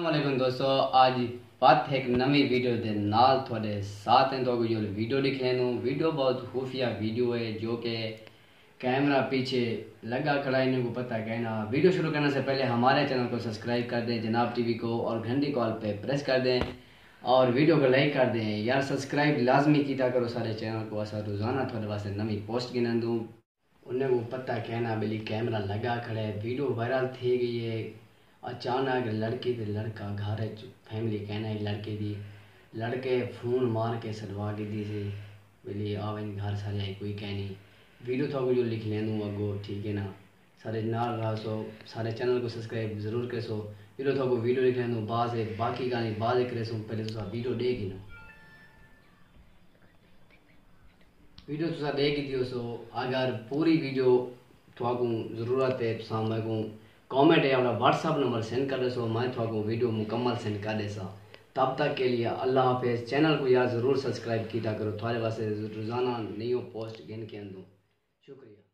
वालेकुम दोस्तों, आज बात है एक नवी वीडियो के नाल थोड़े साथ हैं। तो जो वीडियो लिख लेनू वीडियो बहुत खुफिया वीडियो है जो कि कैमरा पीछे लगा खड़ा है, इनको पता कहना। वीडियो शुरू करने से पहले हमारे चैनल को सब्सक्राइब कर दें जनाब टीवी को, और घंटी कॉल पे प्रेस कर दें और वीडियो को लाइक कर दें यार। सब्सक्राइब लाजमी किया करो सारे चैनल को। असा रोज़ाना थोड़े वास्ते नवी पोस्ट गिना दूँ, उन्हें वो पता कहना बिली कैमरा लगा खड़ा है। वीडियो वायरल थी गई है। अचानक लड़की ते लड़का घर फैमिली कहना है लड़के दी लड़के फोन मार के सड़वा के दी से बिली आवे घर सारे आई कोई कहनी। वीडियो तो जो लिख लेनू अगो, ठीक है ना। सारे नाल रहा सो, सारे चैनल को सब्सक्राइब जरूर करे सो। वीडियो तो वीडियो लिख लेनू बाज है, बाकी गानी बाज करे सो। पहले तो वीडियो देगी ना, वीडियो तुसा देख दियो सो। अगर पूरी वीडियो थोड़ा जरूरत है तो मैं को कमेंट या व्हाट्सअप नंबर सेंड कर दो, मैं थोड़ा वीडियो मुकम्मल सेंड कर देसा। तब तक के लिए अल्लाह हाफिज़। चैनल को यार ज़रूर सब्सक्राइब किया करो, थोड़े वास्ते रोज़ाना नई पोस्ट गिन के अंदर। शुक्रिया।